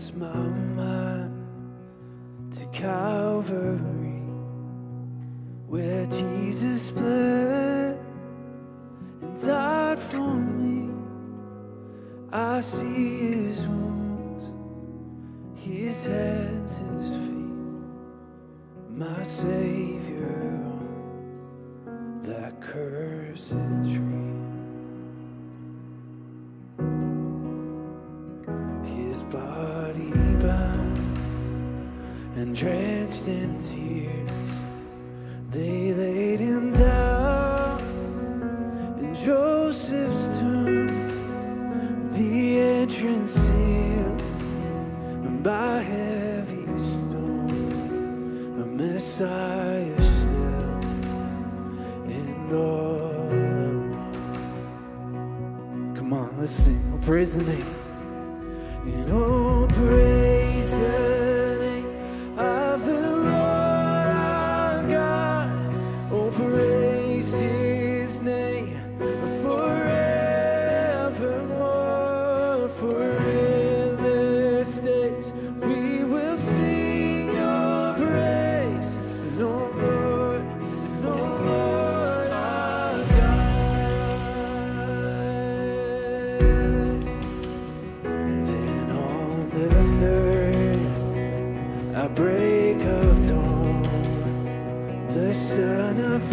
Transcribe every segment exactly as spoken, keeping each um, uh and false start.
cast my mind to Calvary, where Jesus bled and died for me. I see his wounds, his hands, his feet, my Savior on that cursed tree. His body bound and drenched in tears, they laid him down in Joseph's tomb, the entrance sealed by heavy stone, a Messiah still and all alone. Come on, let's sing. Oh, praise the name. And oh, praise the name of the Lord our God. Oh, praise his name forevermore. For endless days we will sing your praise. And oh, Lord, and oh, Lord our God. The third, a break of dawn, the Son of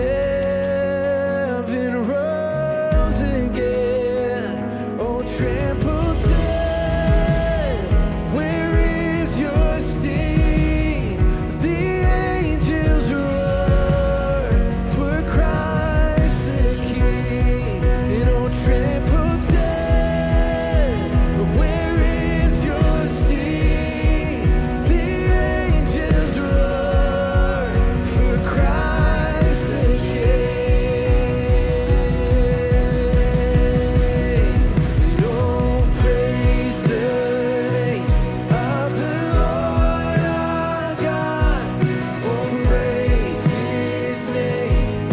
Heaven rose again. Oh, trampled dead, where is your sting? The angels roar for Christ the King. And oh, trampled dead, where is your sting? The angels roar for Christ the King. And oh, praise the name of the Lord our God. Oh, praise his name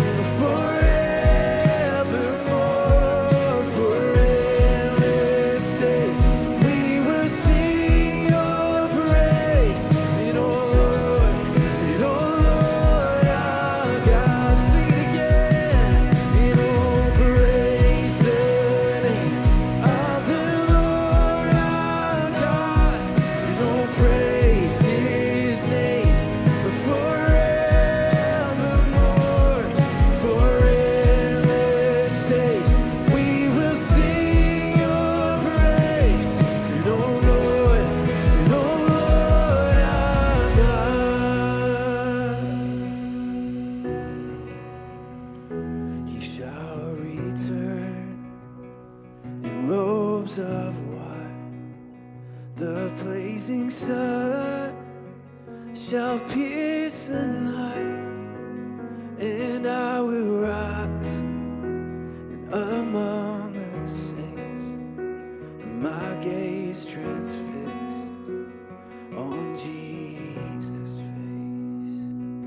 forevermore. For endless days we will sing your praise. And oh, Lord, and oh, Lord our God. Sing it again. And oh, praise the name of the Lord our God. And oh, praise his name forevermore. For endless days we will sing your praise. And oh, Lord, and oh, Lord our God. He shall return in robes of white, the blazing sun shall pierce the night, and I will rise and among the saints, and my gaze transfixed on Jesus' face.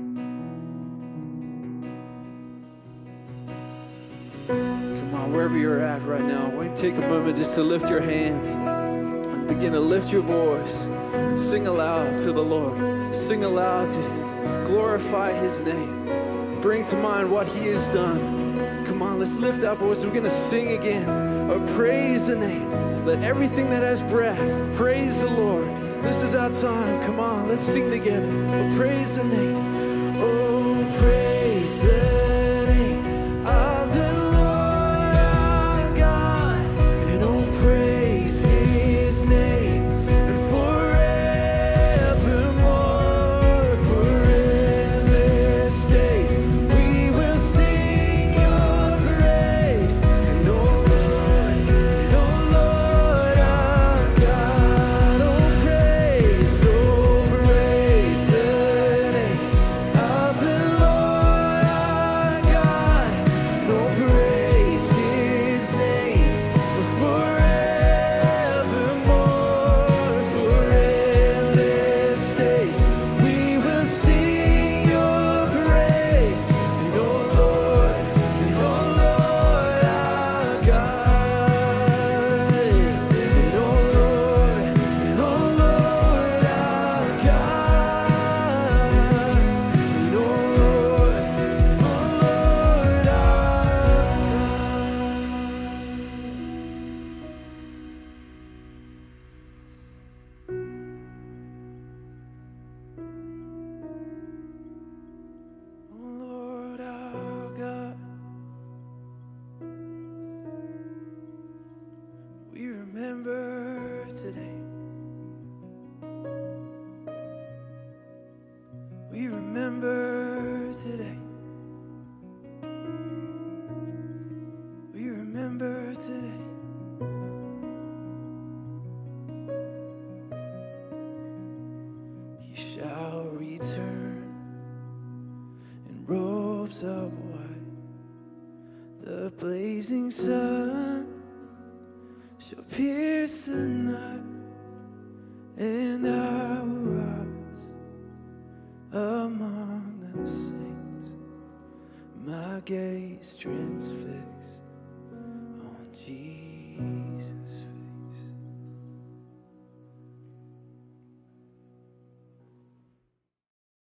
Come on, wherever you're at right now, why don't you take a moment just to lift your hands and begin to lift your voice and sing aloud to the Lord. Sing aloud to him. Glorify his name. Bring to mind what he has done. Come on, let's lift our voice. We're going to sing again. Oh, praise the name. Let everything that has breath praise the Lord. This is our time. Come on, let's sing together. Oh, praise the name. Oh, praise the name of the Lord our God. And oh, praise his name. And forevermore, for endless days we will sing your praise. And oh, Lord, and oh, Lord our God. Oh, praise, oh, praise the name of the Lord our He shall return in robes of white. The blazing sun shall pierce the night, and I will rise among the saints, my gaze transfixed